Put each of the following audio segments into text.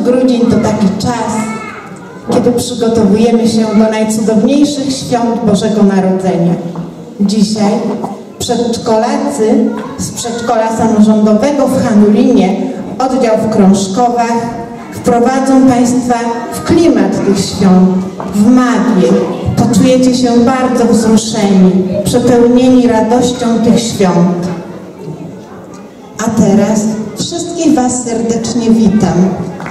grudzień to taki czas, kiedy przygotowujemy się do najcudowniejszych świąt Bożego Narodzenia. Dzisiaj przedszkolacy z przedszkola samorządowego w Hanulinie, oddział w Krążkowach, wprowadzą Państwa w klimat tych świąt, w magię. Poczujecie się bardzo wzruszeni, przepełnieni radością tych świąt. A teraz wszystkich Was serdecznie witam.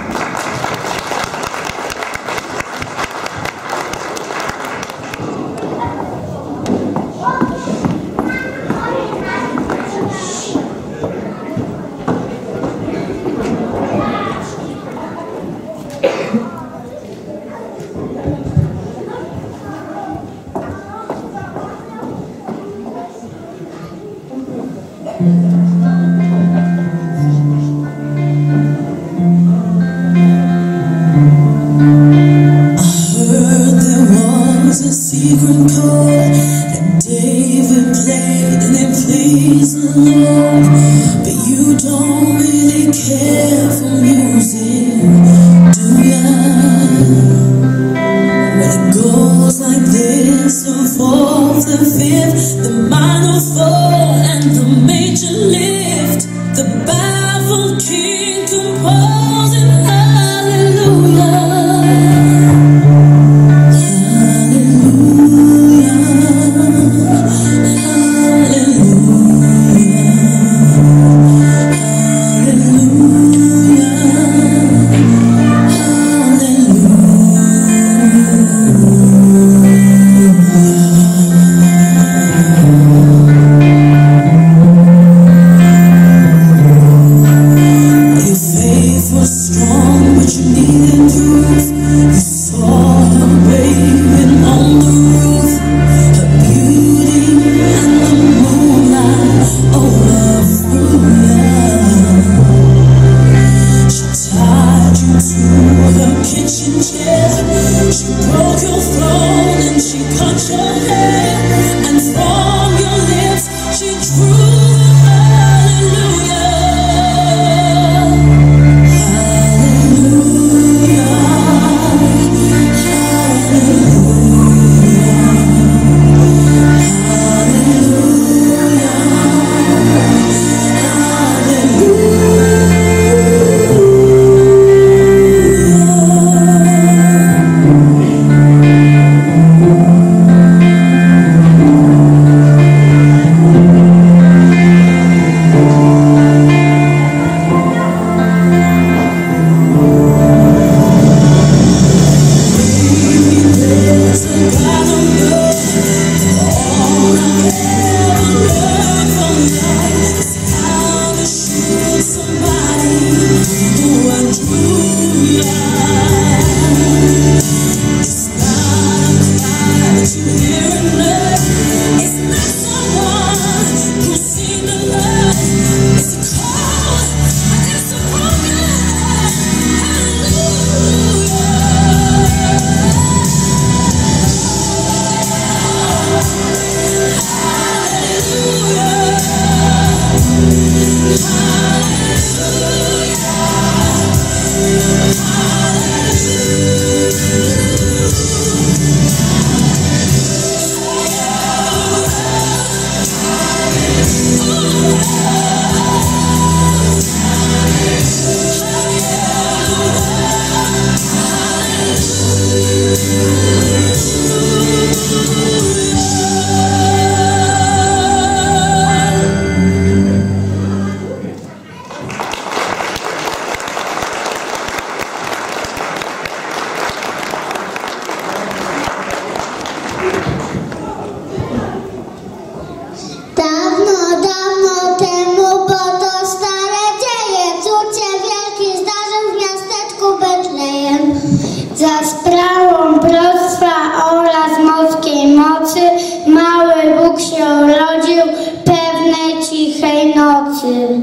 Za sprawą bractwa oraz morskiej mocy mały Bóg się urodził pewnej cichej nocy.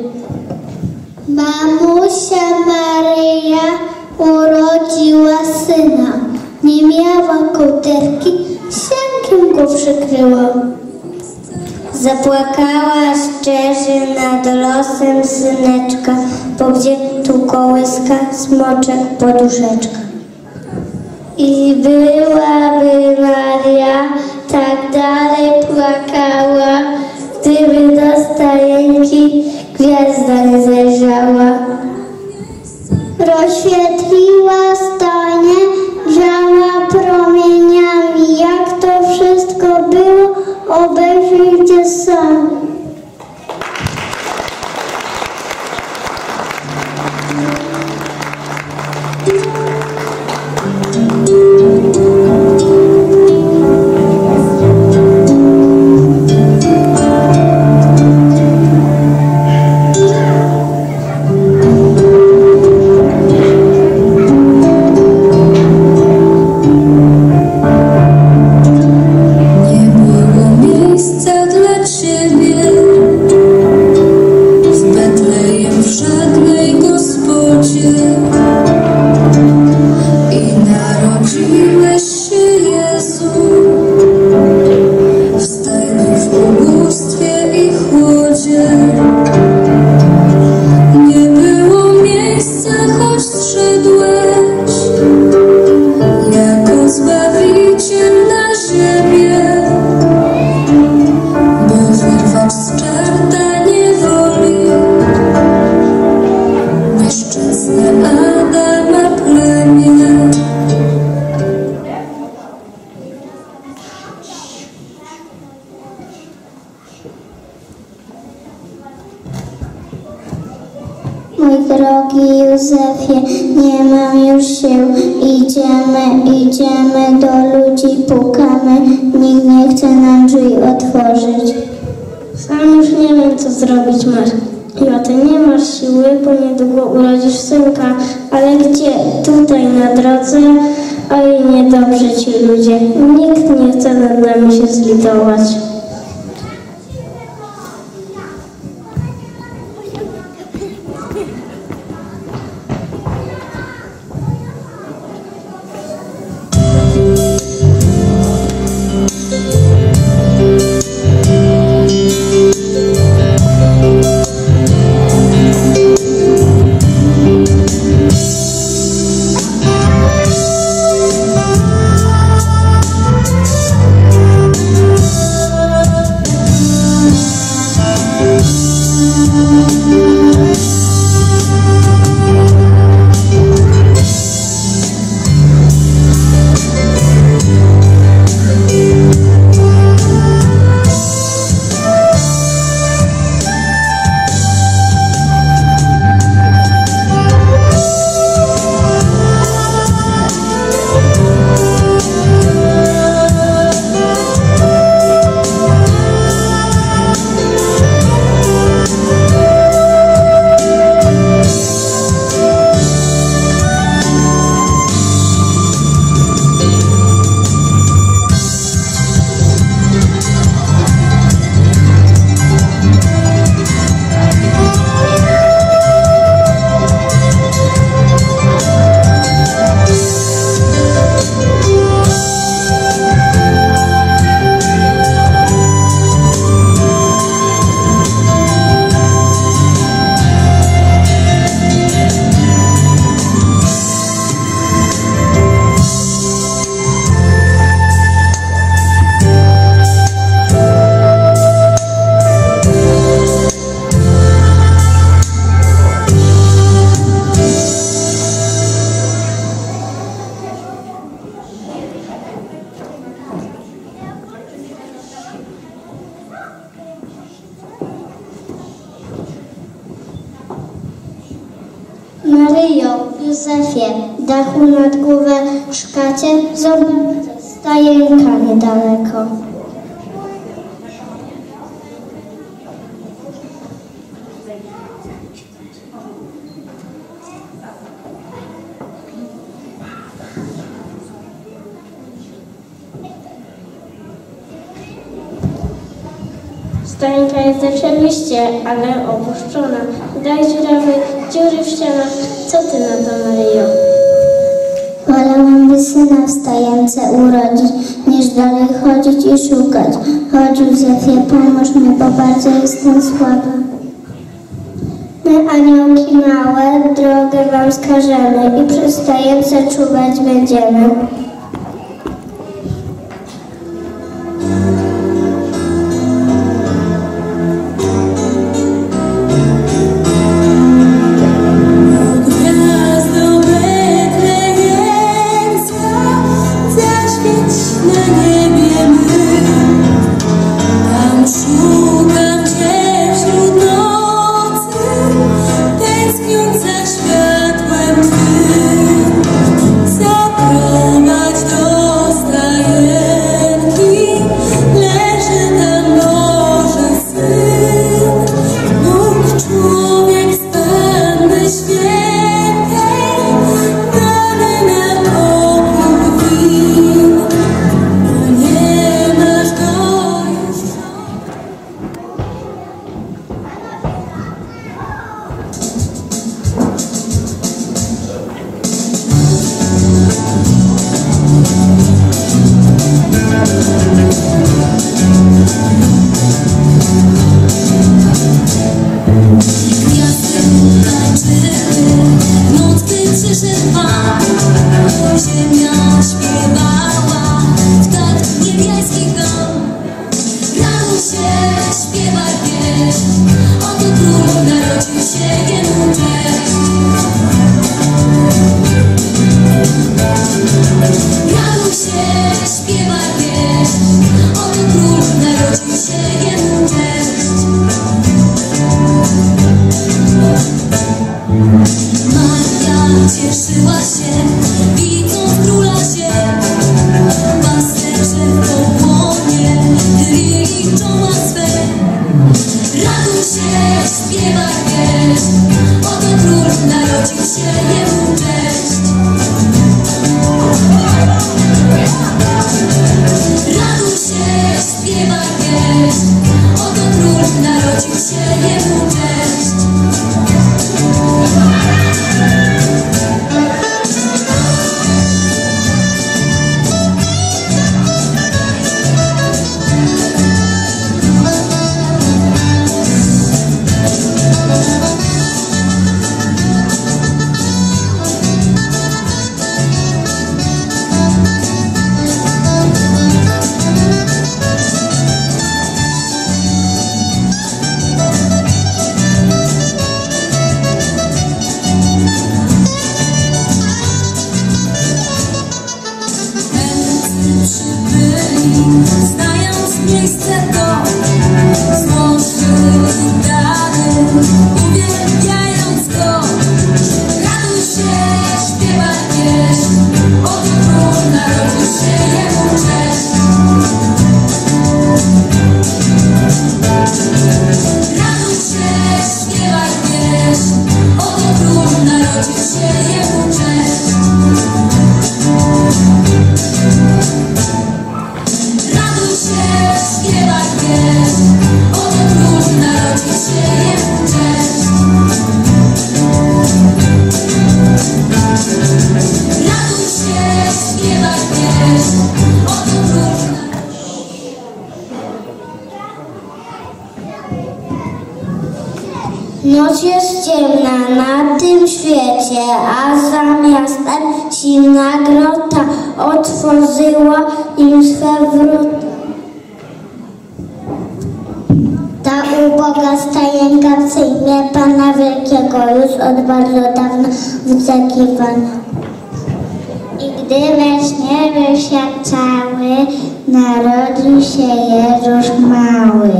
Mamusia Maryja urodziła syna. Nie miała kołderki, siankiem go przykryła. Zapłakała szczerze nad losem syneczka, bo gdzie tu kołyska, smoczek, poduszeczka. I byłaby Maria, tak dalej płakała, gdyby do stajenki gwiazda nie zajrzała. Rozświetliła stajnię, grzała promieniami, jak to wszystko było, obejrzyjcie sami. Mój drogi Józefie, nie mam już sił, idziemy, do ludzi pukamy, nikt nie chce nam drzwi otworzyć. Sam już nie wiem, co zrobić masz. Ja ty nie masz siły, bo niedługo urodzisz synka, ale gdzie? Tutaj na drodze, oj niedobrze ci ludzie, nikt nie chce nad nami się zlitować. Maryjo, Józefie, dachu nad głowę szkacie, zobacz, stajenka niedaleko. Stajenka jest rzeczywiście, ale opuszczona. Daj dziurawy, dziury w ścianach. Co ty na to, Maryjo? Wolałabym syna w stajence urodzić, niż dalej chodzić i szukać. Chodź, Józefie, pomóż mi, bo bardzo jestem słaba. My, aniołki małe, drogę wam wskażemy i przystające czuwać będziemy. Noc jest ciemna na tym świecie, a za miastem silna grota otworzyła im swe wrota. Ta uboga stajenka przyjmie Pana Wielkiego już od bardzo dawna wyczekiwana. I gdy we śnie wysiadł cały, narodził się Jezus mały.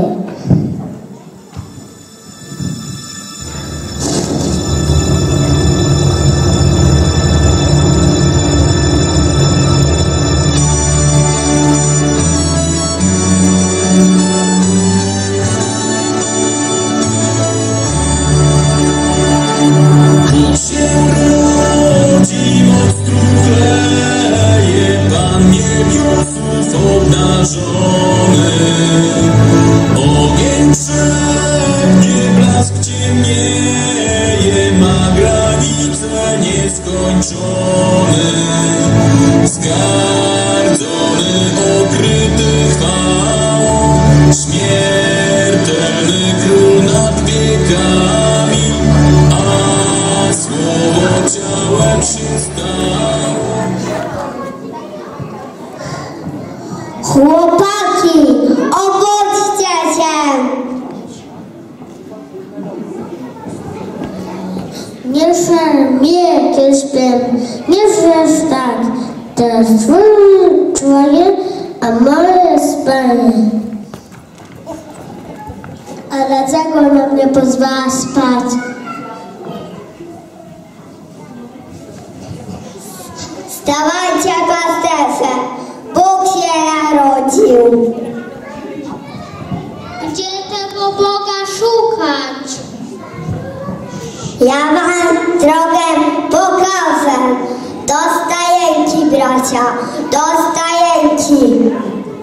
Ogień wszędzie, blask ciemnieje, ma granice nieskończone. Zgardzony, okryty chwałą, śmiertelny król nad wiekami. Nie szarmie, śpiem, nie żesz tak, teraz twoje, a moje spanie. A dlaczego ona mnie pozwala spać? Wstawajcie, pasterze, Bóg się narodził. Gdzie tego Boga szukać? Ja wam drogę pokażę. Dostaję ci, bracia, dostaję ci.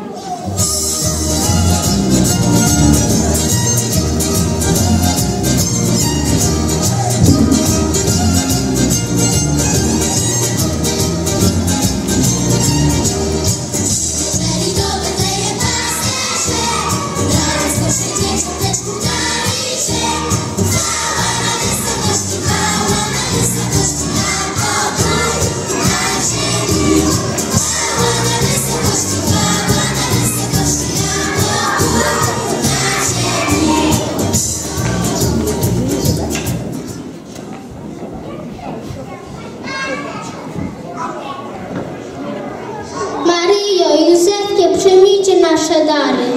Maryjo, Józefie, przyjmijcie nasze dary.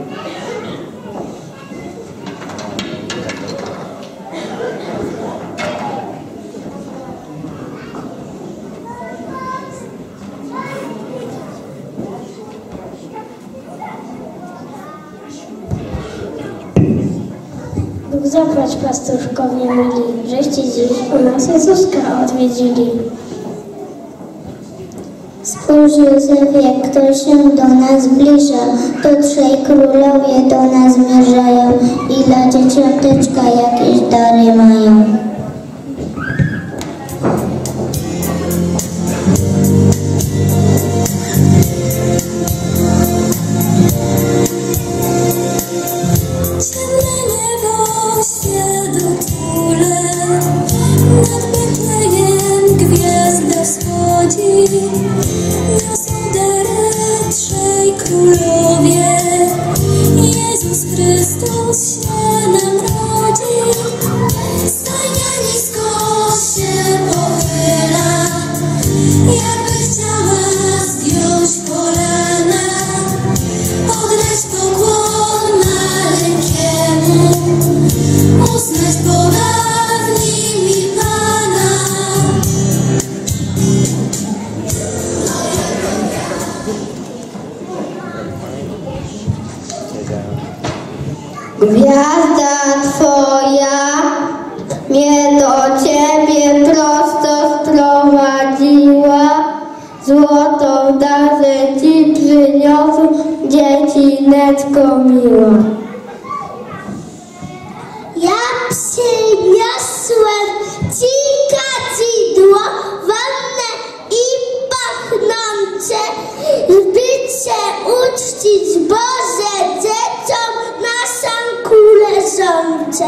Bóg zapłać pastuszkowie mili, żeście dziś u nas Jezuska odwiedzili. Spójrz, Józefie, kto się do nas zbliża, to trzej królowie do nas zmierzają i dla dzieciąteczka jakieś dary mają. Gwiazda Twoja mnie do Ciebie prosto sprowadziła, złotą darzę Ci przyniosł, dziecineczko miła. Ja przyniosłem Ci kadzidło, wonne i pachnące, by Cię uczcić, Boże, dzieciom na sanku leżące.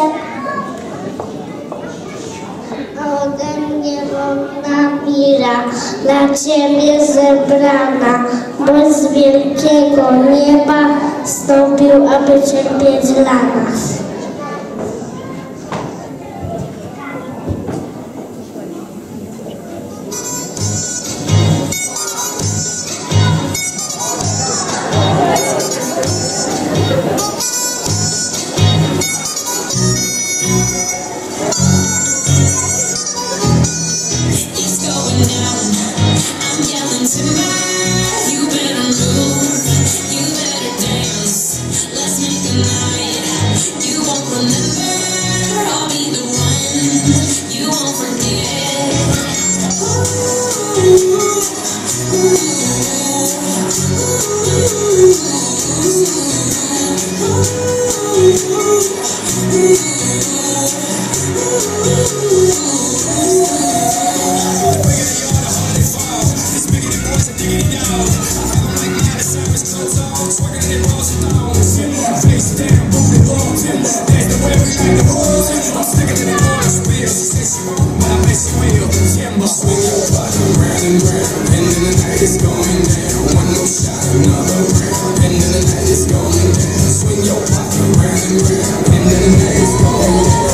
Ode mnie wolna mira, na Ciebie zebrana, bo z wielkiego nieba wstąpił, aby cierpieć dla nas. Swing your pocket round and round, and then the night is going down.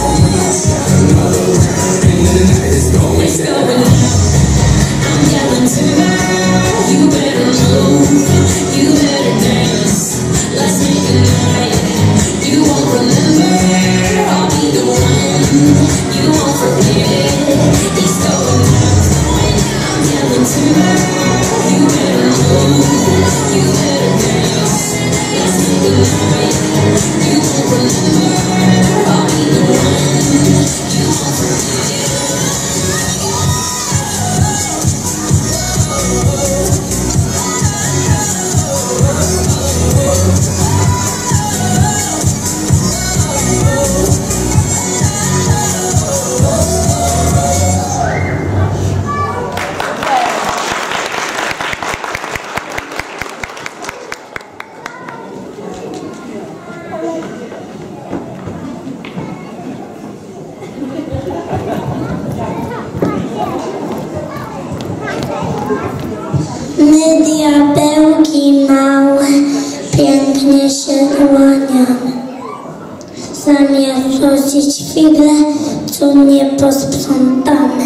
wrócić chwilę, co nie posprzątane.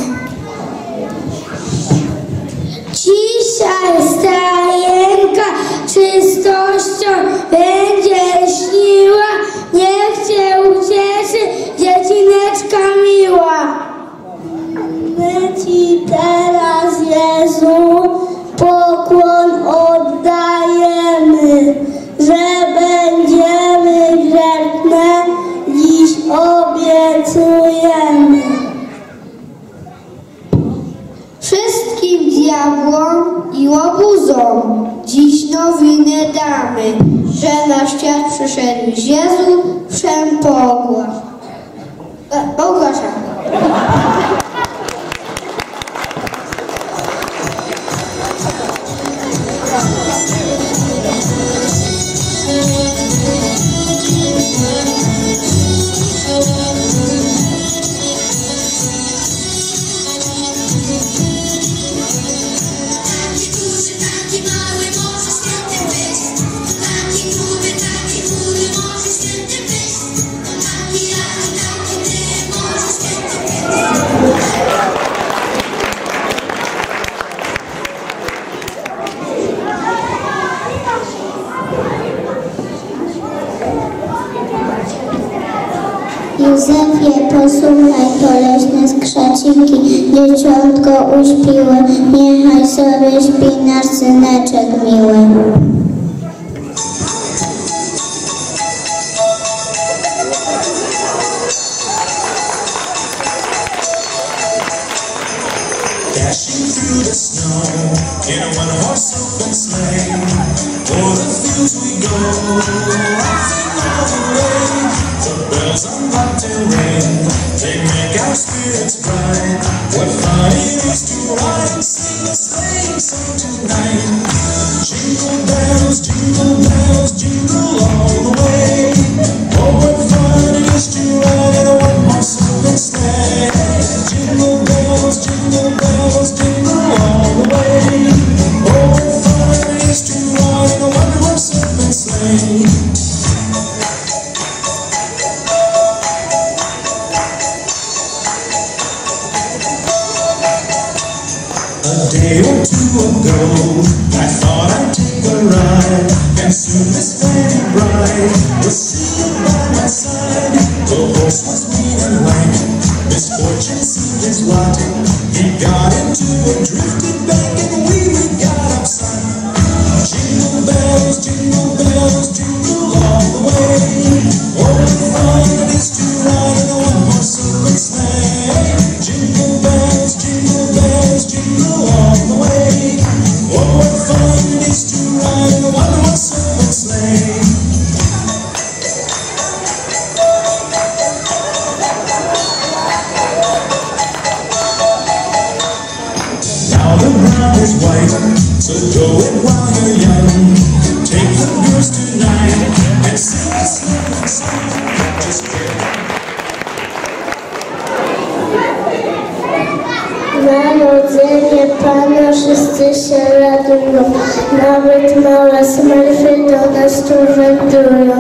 Dzisiaj stajenka czystością będzie śniła, niech cię ucieszy dziecineczka miła. My Ci teraz, Jezu, pokłon oddajemy, że będziemy grzeczne, dziś obiecujemy. Wszystkim diabłom i łobuzom dziś nowiny damy, że na świat przyszedł Jezu, wszem ogłaszamy. Józefie, posłuchaj, to leśne skrzeciki, dzieciątko uśpiły, niechaj sobie śpi nasz syneczek miły. Dashing through the snow in a one-horse open sleigh, o'er the fields we go, laughing all the way. The bells on bobtail ring, they make our spirits bright. What fun it is to ride and sing a sleighing song tonight. Jingle bells, jingle all the way. Oh, what fun it is to ride in a one-horse open sleigh. Jingle bells, jingle all the way. Oh, what fun it is to ride in a one-horse open sleigh. A day or two ago, I thought I'd take a ride, and soon Miss Fanny Bride was sitting by my side. The horse was mean and lank, misfortune seemed his lot. He got into a drifted bank, and we got upside. Jingle bells, jingle all the way. Oh, what fun it is to ride in a one-horse open sleigh. Jingle bells, jingle all the way. Oh, what fun it is to ride in a one-horse open sleigh. Now the ground is white, so go it while you're young. Take the girls tonight and sing a sleighing song. Just Narodzenie Pana wszyscy się radują, nawet małe smerfy do nas tu wędrują.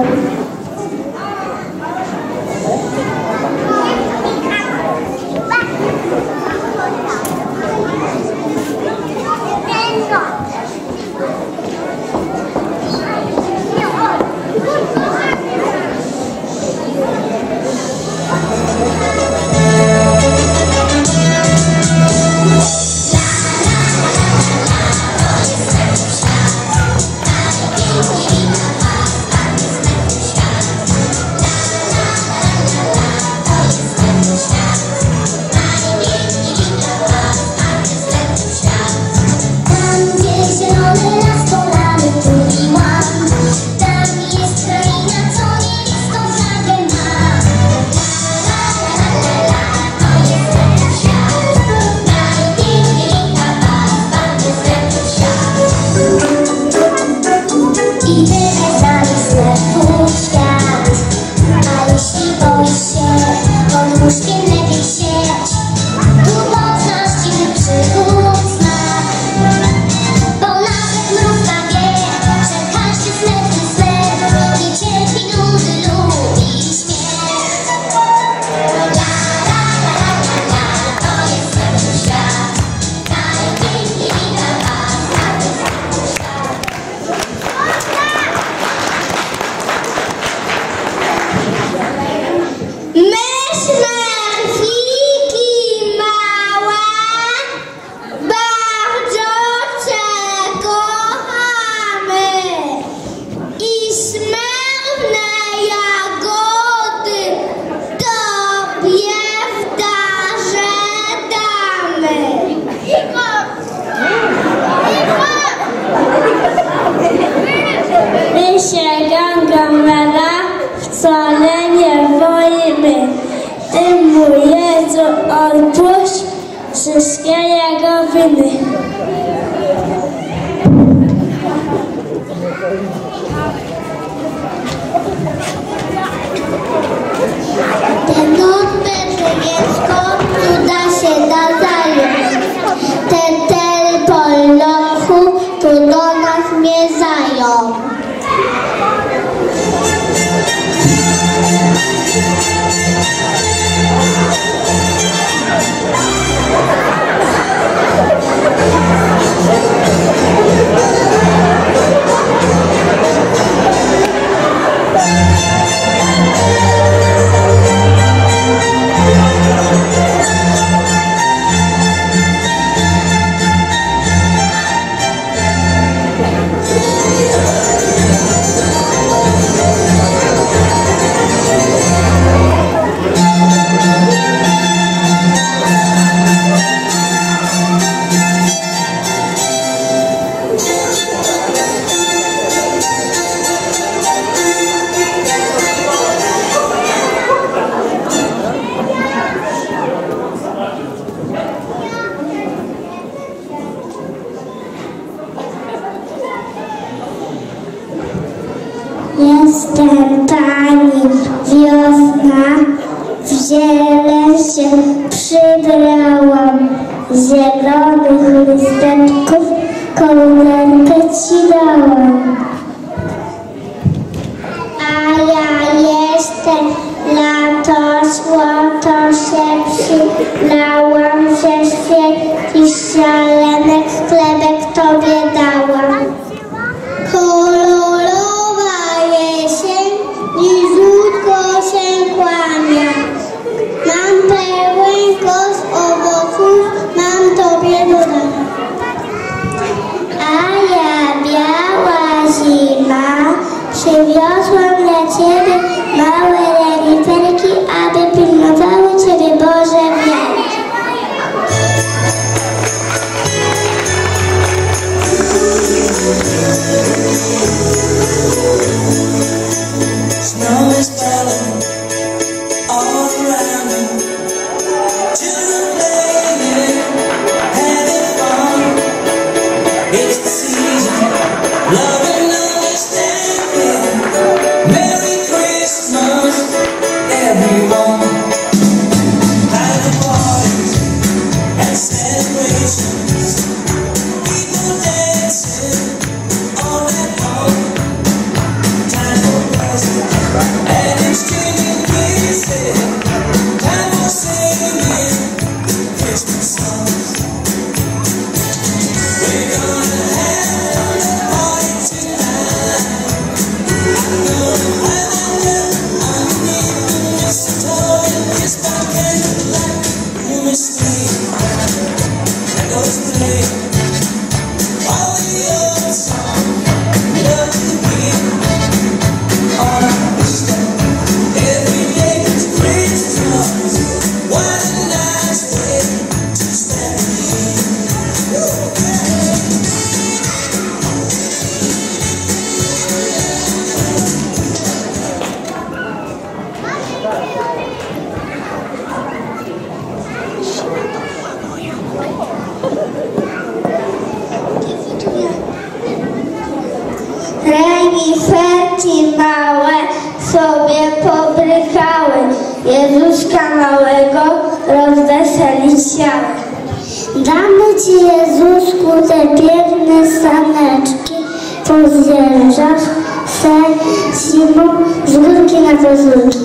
Ty mu Jezu odpuść wszystkie jego winy. Ten odbędzie dziecko, cuda się da zająć. Ten po lochu tu do nas mierzają. Jestem pani wiosna, w zieleń się przybrałam, zielonych listeczków kołnierkę ci dałam. A ja jestem lato, złoto się przylałam, że świecisz zielenek, chlebek tobie dałam. Niżutko się kłania. Mam pełen kosz owoców, mam tobie dodać. A ja biała zima, przywiozłam dla ciebie małe reniferki, aby pilnowały ciebie Boże wielki. Snow is falling all around me. Children playing, having fun. It's the season, love and understanding. Merry Christmas, everyone. Having parties and celebrations. People dancing all night long. Time for presents and exchanging kisses. Time for singing Christmas songs. We're gonna have a party tonight. I'm gonna hide underneath the mistletoe and kiss my candlelight. Room is sweet, echoes play all the old songs. Love to hear. All I wish that every day is Christmas. What a nice way to spend it. Reniferki małe sobie pobrykały, Jezuska małego rozweselić chciały. Damy ci, Jezusku, te piękne saneczki, pozjeżdżasz se zimą z górki na pozórki.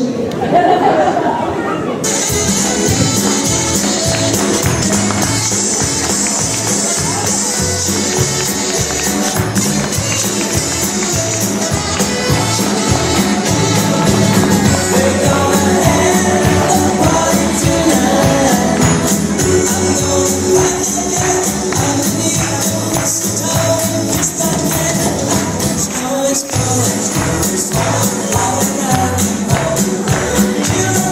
Snow is falling all around me.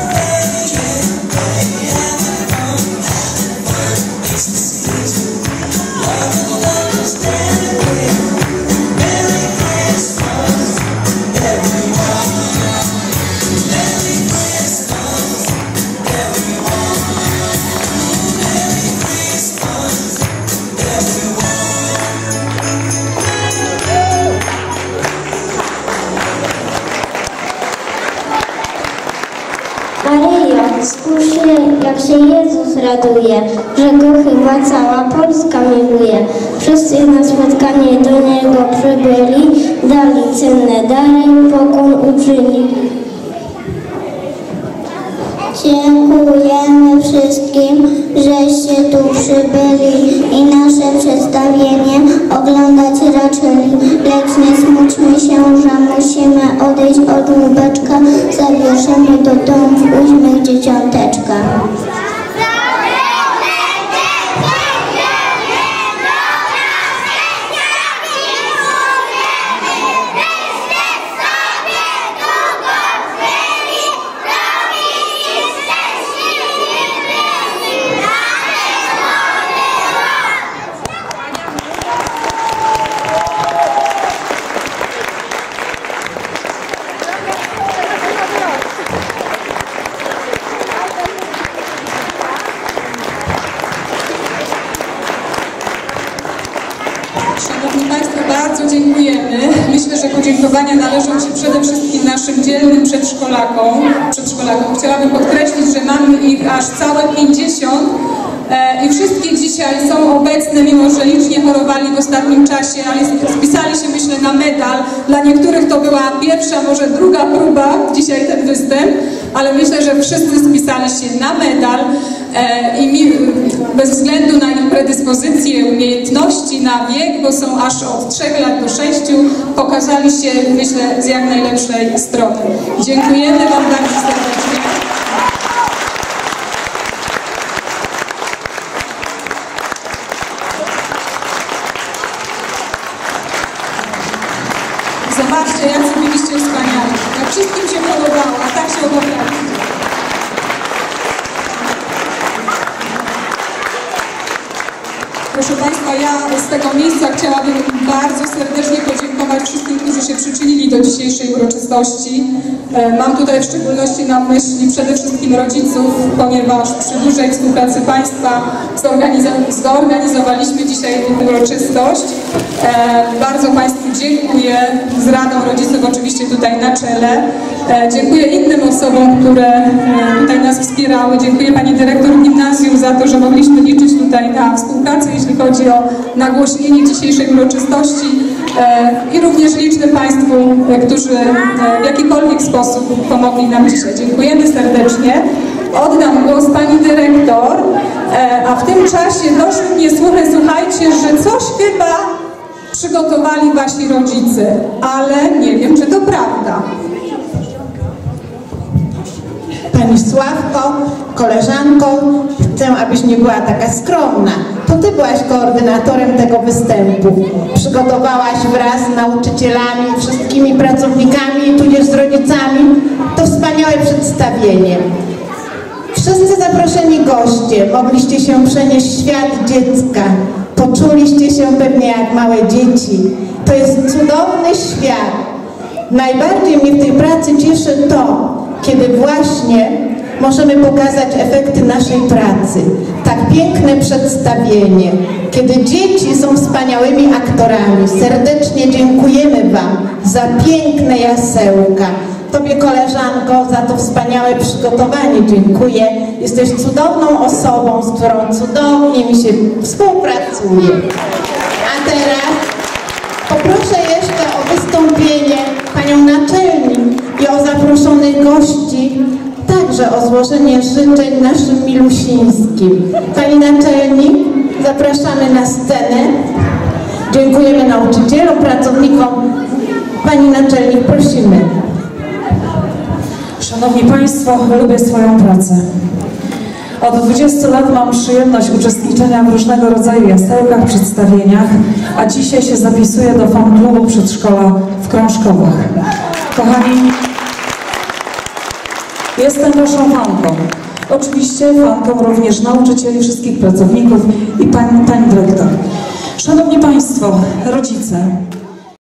raduje, że go chyba cała Polska miluje. Wszyscy na spotkanie do niego przybyli, dali cenne dary, pokłon uczynił. Dziękujemy wszystkim, żeście tu przybyli i nasze przedstawienie oglądać raczyli. Lecz nie smućmy się, że musimy odejść od łóbeczka. Zabierzemy do domu uśmiech dzieciąteczka. Szanowni Państwo, bardzo dziękujemy. Myślę, że podziękowania należą się przede wszystkim naszym dzielnym przedszkolakom. Chciałabym podkreślić, że mamy ich aż całe 50 i wszystkie dzisiaj są obecne, mimo że licznie chorowali w ostatnim czasie, ale spisali się, myślę, na medal. Dla niektórych to była pierwsza, może druga próba, dzisiaj ten występ, ale myślę, że wszyscy spisali się na medal i bez względu na ich predyspozycje, umiejętności, na wiek, bo są aż od 3 lat do 6, pokazali się, myślę, z jak najlepszej strony. Dziękujemy Wam bardzo serdecznie. Zobaczcie, jak byliście wspaniali. Jak wszystkim się podobało, a tak się obawiali. Proszę Państwa, ja z tego miejsca chciałabym bardzo serdecznie podziękować wszystkim, którzy się przyczynili do dzisiejszej uroczystości. Mam tutaj w szczególności na myśli przede wszystkim rodziców, ponieważ przy dużej współpracy Państwa zorganizowaliśmy dzisiaj uroczystość. Bardzo Państwu dziękuję, z Radą Rodziców oczywiście tutaj na czele. Dziękuję innym osobom, które tutaj nas wspierały. Dziękuję Pani Dyrektor Gimnazjum za to, że mogliśmy liczyć tutaj na współpracę, jeśli chodzi o nagłośnienie dzisiejszej uroczystości i również licznym Państwu, którzy w jakikolwiek sposób pomogli nam dzisiaj. Dziękujemy serdecznie. Oddam głos Pani Dyrektor, a w tym czasie doszły mnie słuchy, słuchajcie, że coś chyba przygotowali Wasi rodzice, ale nie wiem, czy to prawda. Pani Sławko, koleżanko, chcę, abyś nie była taka skromna. To Ty byłaś koordynatorem tego występu. Przygotowałaś wraz z nauczycielami, wszystkimi pracownikami, tudzież z rodzicami to wspaniałe przedstawienie. Wszyscy zaproszeni goście mogliście się przenieść w świat dziecka. Poczuliście się pewnie jak małe dzieci. To jest cudowny świat. Najbardziej mnie w tej pracy cieszy to, kiedy właśnie możemy pokazać efekty naszej pracy. Tak piękne przedstawienie, kiedy dzieci są wspaniałymi aktorami. Serdecznie dziękujemy Wam za piękne jasełka. Tobie, koleżanko, za to wspaniałe przygotowanie dziękuję. Jesteś cudowną osobą, z którą cudownie mi się współpracuje. A teraz poproszę jeszcze o wystąpienie Panią Naczelnik i o zaproszonych gości, także o złożenie życzeń naszym milusińskim. Pani Naczelnik, zapraszamy na scenę. Dziękujemy nauczycielom, pracownikom. Pani Naczelnik, prosimy. Szanowni Państwo, lubię swoją pracę. Od 20 lat mam przyjemność uczestniczenia w różnego rodzaju jasełkach, przedstawieniach, a dzisiaj się zapisuję do fan-klubu przedszkola w Krążkowach. Kochani, jestem Waszą fanką. Oczywiście fanką również nauczycieli, wszystkich pracowników i pani dyrektor. Szanowni Państwo, rodzice,